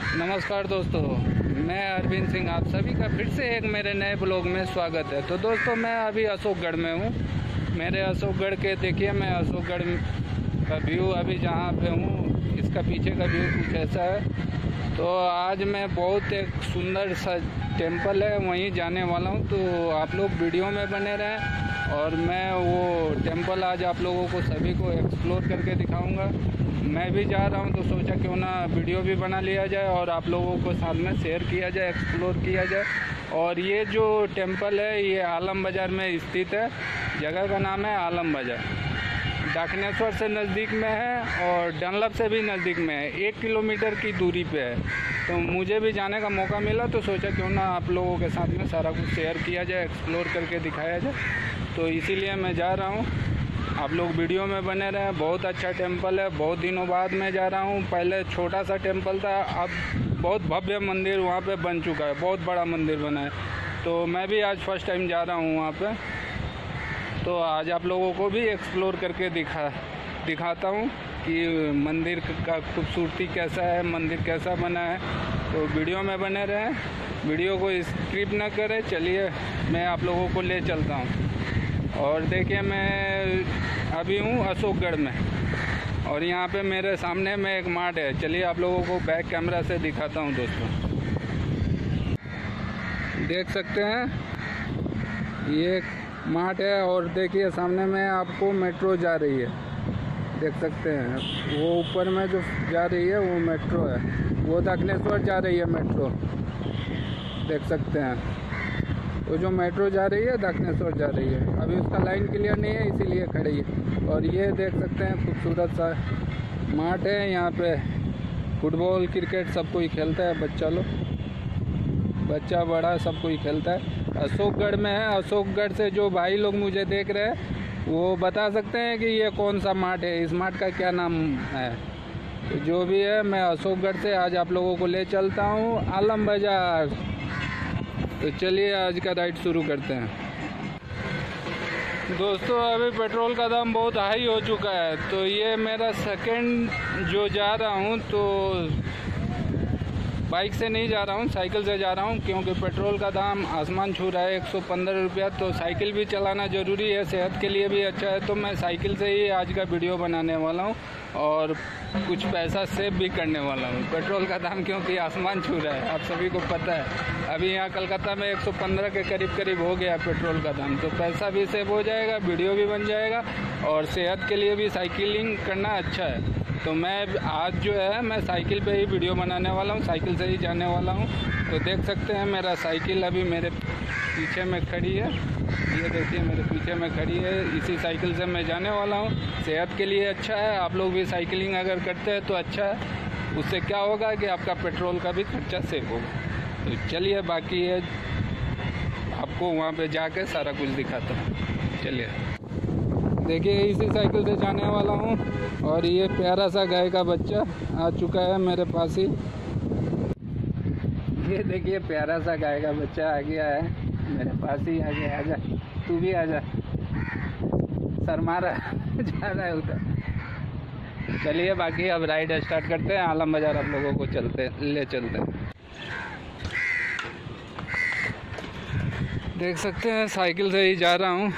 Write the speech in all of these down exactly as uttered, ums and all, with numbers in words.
नमस्कार दोस्तों, मैं अरविंद सिंह, आप सभी का फिर से एक मेरे नए ब्लॉग में स्वागत है। तो दोस्तों, मैं अभी अशोकगढ़ में हूँ। मेरे अशोकगढ़ के देखिए, मैं अशोकगढ़ का व्यू अभी जहाँ पे हूँ, इसका पीछे का व्यू कुछ ऐसा है। तो आज मैं बहुत एक सुंदर सा टेम्पल है, वहीं जाने वाला हूँ। तो आप लोग वीडियो में बने रहें और मैं वो टेम्पल आज आप लोगों को सभी को एक्सप्लोर करके दिखाऊँगा। मैं भी जा रहा हूं तो सोचा क्यों ना वीडियो भी बना लिया जाए और आप लोगों को साथ में शेयर किया जाए, एक्सप्लोर किया जाए। और ये जो टेंपल है ये आलम बाज़ार में स्थित है। जगह का नाम है आलम बाज़ार। दक्षिणेश्वर से नज़दीक में है और डनलप से भी नज़दीक में है, एक किलोमीटर की दूरी पे है। तो मुझे भी जाने का मौका मिला तो सोचा क्यों ना आप लोगों के साथ में सारा कुछ शेयर किया जाए, एक्सप्लोर करके दिखाया जाए। तो इसीलिए मैं जा रहा हूँ, आप लोग वीडियो में बने रहें। बहुत अच्छा टेंपल है, बहुत दिनों बाद मैं जा रहा हूँ। पहले छोटा सा टेंपल था, अब बहुत भव्य मंदिर वहाँ पे बन चुका है, बहुत बड़ा मंदिर बना है। तो मैं भी आज फर्स्ट टाइम जा रहा हूँ वहाँ पे। तो आज आप लोगों को भी एक्सप्लोर करके दिखा दिखाता हूँ कि मंदिर का खूबसूरती कैसा है, मंदिर कैसा बना है। तो वीडियो में बने रहें, वीडियो को स्किप ना करें। चलिए मैं आप लोगों को ले चलता हूँ। और देखिए, मैं अभी हूँ अशोकगढ़ में और यहाँ पे मेरे सामने में एक मार्ट है। चलिए आप लोगों को बैक कैमरा से दिखाता हूँ। दोस्तों देख सकते हैं, ये मार्ट है और देखिए सामने में आपको मेट्रो जा रही है, देख सकते हैं। वो ऊपर में जो जा रही है वो मेट्रो है, वो दक्षिणेश्वर जा रही है मेट्रो, देख सकते हैं। वो जो मेट्रो जा रही है दक्षिणेश्वर जा रही है। अभी उसका लाइन क्लियर नहीं है, इसीलिए खड़ी है। और ये देख सकते हैं खूबसूरत सा मार्ट है। यहाँ पे फुटबॉल, क्रिकेट सब कोई खेलता है, बच्चा लोग, बच्चा बड़ा सब कोई खेलता है। अशोकगढ़ में है। अशोकगढ़ से जो भाई लोग मुझे देख रहे हैं वो बता सकते हैं कि ये कौन सा मार्ट है, इस मार्ट का क्या नाम है। तो जो भी है, मैं अशोकगढ़ से आज आप लोगों को ले चलता हूँ आलम बाज़ार। तो चलिए आज का राइड शुरू करते हैं। दोस्तों, अभी पेट्रोल का दाम बहुत हाई हो चुका है, तो ये मेरा सेकंड जो जा रहा हूँ, तो बाइक से नहीं जा रहा हूँ, साइकिल से जा रहा हूँ, क्योंकि पेट्रोल का दाम आसमान छू रहा है, एक सौ पंद्रह रुपया। तो साइकिल भी चलाना ज़रूरी है, सेहत के लिए भी अच्छा है। तो मैं साइकिल से ही आज का वीडियो बनाने वाला हूँ और कुछ पैसा सेव भी करने वाला हूँ। पेट्रोल का दाम क्योंकि आसमान छू रहा है, आप सभी को पता है। अभी यहाँ कलकत्ता में एक सौ पंद्रह के करीब करीब हो गया पेट्रोल का दाम। तो पैसा भी सेव हो जाएगा, वीडियो भी बन जाएगा और सेहत के लिए भी साइकिलिंग करना अच्छा है। तो मैं आज जो है मैं साइकिल पे ही वीडियो बनाने वाला हूँ, साइकिल से ही जाने वाला हूँ। तो देख सकते हैं मेरा साइकिल अभी मेरे पीछे में खड़ी है, ये देखिए मेरे पीछे में खड़ी है। इसी साइकिल से मैं जाने वाला हूँ। सेहत के लिए अच्छा है, आप लोग भी साइकिलिंग अगर करते हैं तो अच्छा है। उससे क्या होगा कि आपका पेट्रोल का भी खर्चा सेव होगा। तो चलिए, बाकी है आपको वहाँ पे जाके सारा कुछ दिखाता हूँ। चलिए देखिए, इसी साइकिल से जाने वाला हूँ। और ये प्यारा सा गाय का बच्चा आ चुका है मेरे पास ही। ये देखिए, प्यारा सा गाय का बच्चा आ गया है मेरे पास ही। आ गया, आजा, तू भी आजा, शर्मा रहा जा रहा है उधर। चलिए बाकी अब राइड स्टार्ट करते हैं। आलम बाज़ार आप लोगों को चलते ले चलते हैं। देख सकते हैं साइकिल से ही जा रहा हूँ।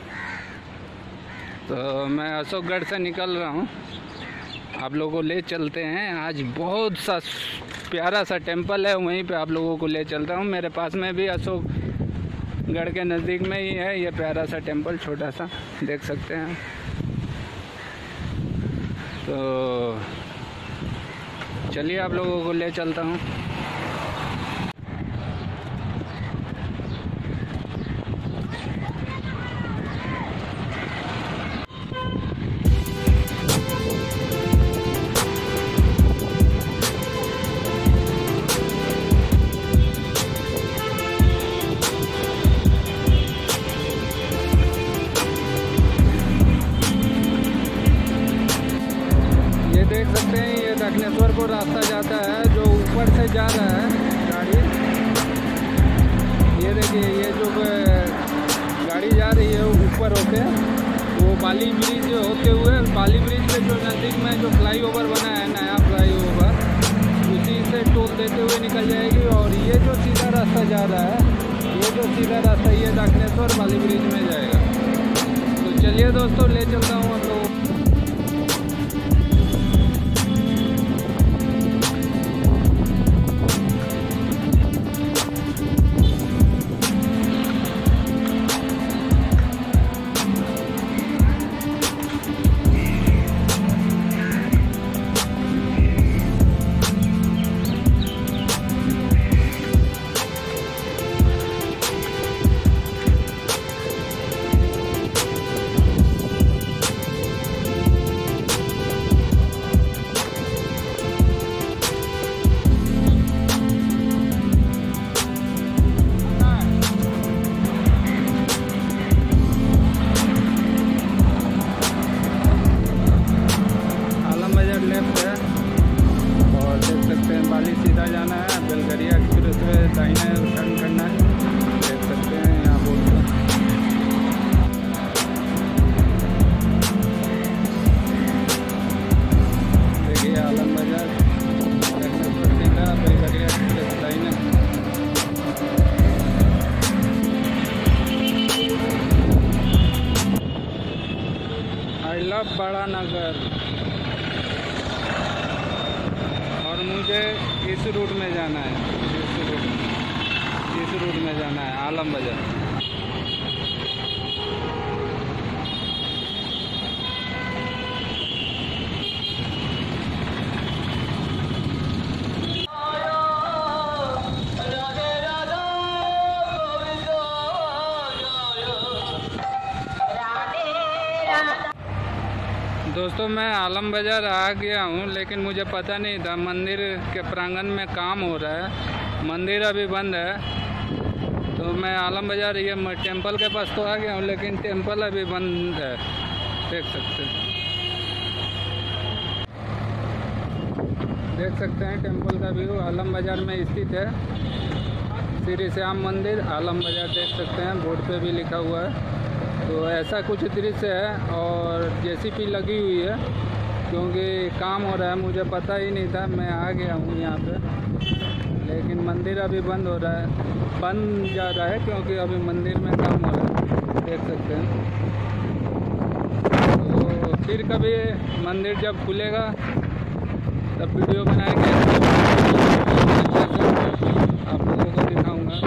तो मैं अशोकगढ़ से निकल रहा हूँ, आप लोगों को ले चलते हैं। आज बहुत सा प्यारा सा टेंपल है, वहीं पे आप लोगों को ले चलता हूँ। मेरे पास में भी अशोकगढ़ के नज़दीक में ही है ये प्यारा सा टेंपल, छोटा सा, देख सकते हैं। तो चलिए आप लोगों को ले चलता हूँ। देख सकते हैं ये दक्षिणेश्वर को रास्ता जाता है, जो ऊपर से जा रहा है गाड़ी। ये देखिए, ये जो गाड़ी जा रही है ऊपर होके, वो बाली ब्रिज होते हुए, बाली ब्रिज पे जो नज़दीक में जो फ्लाईओवर बना है, नया फ्लाईओवर, उसी से टोल देते हुए निकल जाएगी। और ये जो सीधा रास्ता जा रहा है, ये जो सीधा रास्ता ये दक्षिणेश्वर वाली ब्रिज में जाएगा। तो चलिए दोस्तों, ले चलता हूँ आप लोगों को। बड़ा नगर, और मुझे इस रूट में जाना है, इस रूट इस रूट में जाना है आलम बाजार। दोस्तों मैं आलम बाज़ार आ गया हूँ, लेकिन मुझे पता नहीं था मंदिर के प्रांगण में काम हो रहा है, मंदिर अभी बंद है। तो मैं आलम बाज़ार ये टेंपल के पास तो आ गया हूँ, लेकिन टेंपल अभी बंद है, देख सकते हैं देख सकते हैं टेंपल का व्यू आलम बाज़ार में स्थित है। श्री श्याम मंदिर आलम बाज़ार देख सकते हैं, बोर्ड पे भी लिखा हुआ है। तो ऐसा कुछ दृश्य है, और जेसीबी लगी हुई है, क्योंकि काम हो रहा है। मुझे पता ही नहीं था, मैं आ गया हूँ यहाँ पे, लेकिन मंदिर अभी बंद हो रहा है, बंद जा रहा है, क्योंकि अभी मंदिर में काम हो रहा है, देख सकते हैं। तो फिर कभी मंदिर जब खुलेगा तब वीडियो बनाएंगे, आप लोगों को दिखाऊँगा।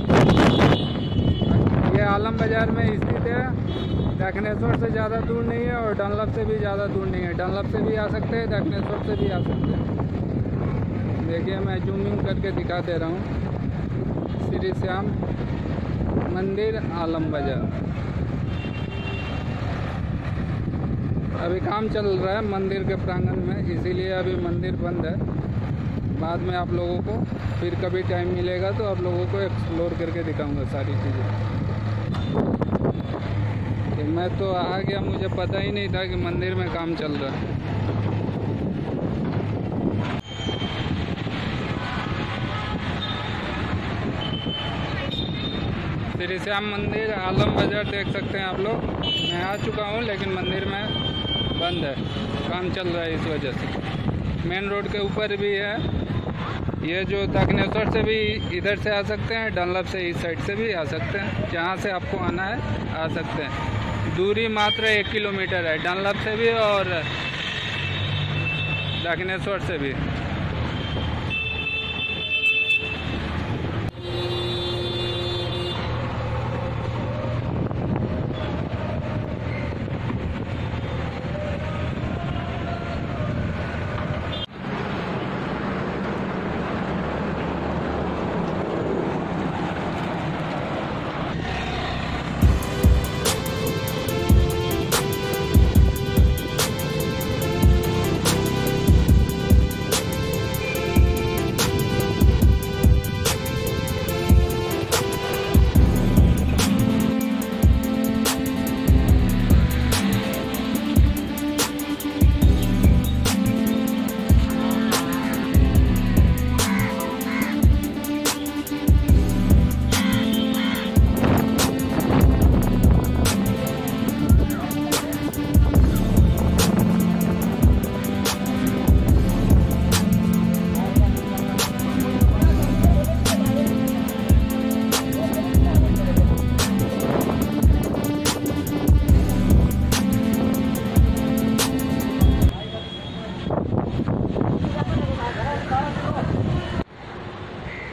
ये आलम बाज़ार में स्थित है, दक्षिणेश्वर से ज़्यादा दूर नहीं है और डनलप से भी ज़्यादा दूर नहीं है। डनलप से भी आ सकते हैं, दक्षिणेश्वर से भी आ सकते हैं। देखिए मैं जूमिंग करके दिखा दे रहा हूँ। श्री श्याम मंदिर आलम बाज़ार, अभी काम चल रहा है मंदिर के प्रांगण में, इसीलिए अभी मंदिर बंद है। बाद में आप लोगों को फिर कभी टाइम मिलेगा तो आप लोगों को एक्सप्लोर करके दिखाऊंगा सारी चीज़ें। तो मैं तो आ गया, मुझे पता ही नहीं था कि मंदिर में काम चल रहा है। श्री श्याम मंदिर आलम बाज़ार देख सकते हैं आप लोग। मैं आ चुका हूँ, लेकिन मंदिर में बंद है, काम चल रहा है, इस वजह से। मेन रोड के ऊपर भी है, ये जो दक्षिणेश्वर से भी इधर से आ सकते हैं, डनलप से इस साइड से भी आ सकते हैं, जहाँ से आपको आना है आ सकते हैं। दूरी मात्र एक किलोमीटर है, डनलप से भी और दक्षिणेश्वर से भी।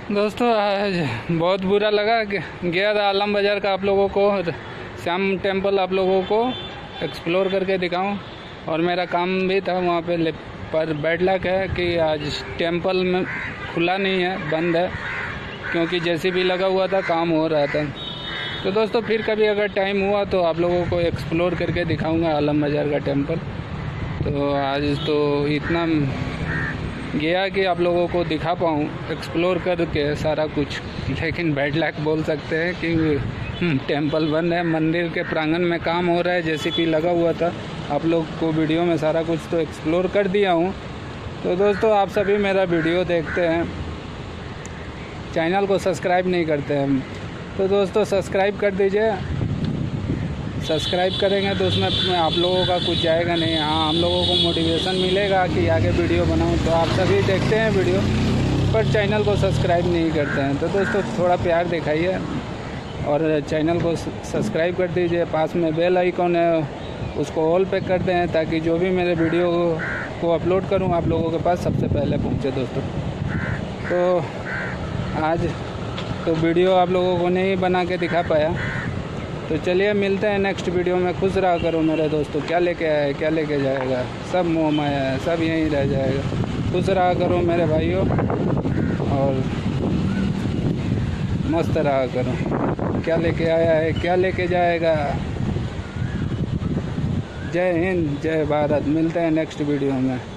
दोस्तों आज बहुत बुरा लगा कि गया था आलम बाज़ार का, आप लोगों को श्याम टेम्पल आप लोगों को एक्सप्लोर करके दिखाऊं, और मेरा काम भी था वहाँ पे, पर बैड लक है कि आज टेम्पल में खुला नहीं है, बंद है, क्योंकि जैसे भी लगा हुआ था काम हो रहा था। तो दोस्तों फिर कभी अगर टाइम हुआ तो आप लोगों को एक्सप्लोर करके दिखाऊंगा आलम बाज़ार का टेम्पल। तो आज तो इतना गया कि आप लोगों को दिखा पाऊँ एक्सप्लोर करके सारा कुछ, लेकिन बैड लक बोल सकते हैं कि टेम्पल बंद है। मंदिर के प्रांगण में काम हो रहा है, जेसीबी लगा हुआ था। आप लोग को वीडियो में सारा कुछ तो एक्सप्लोर कर दिया हूँ। तो दोस्तों आप सभी मेरा वीडियो देखते हैं, चैनल को सब्सक्राइब नहीं करते हैं, तो दोस्तों सब्सक्राइब कर दीजिए। सब्सक्राइब करेंगे तो उसमें आप लोगों का कुछ जाएगा नहीं, हाँ हम लोगों को मोटिवेशन मिलेगा कि आगे वीडियो बनाऊं। तो आप सभी देखते हैं वीडियो पर चैनल को सब्सक्राइब नहीं करते हैं, तो दोस्तों थोड़ा प्यार दिखाइए और चैनल को सब्सक्राइब कर दीजिए। पास में बेल आइकॉन है, उसको ऑल पे कर दें ताकि जो भी मेरे वीडियो को अपलोड करूं आप लोगों के पास सबसे पहले पहुंचे दोस्तों। तो आज तो वीडियो आप लोगों को नहीं बना के दिखा पाया, तो चलिए मिलते हैं नेक्स्ट वीडियो में। खुश रहा करो मेरे दोस्तों, क्या लेके आया है क्या लेके जाएगा, सब मोह माया है, सब यहीं रह जाएगा। खुश रहा करो मेरे भाइयों और मस्त रहा करो। क्या लेके आया है क्या लेके जाएगा। जय हिंद जय भारत। मिलते हैं नेक्स्ट वीडियो में।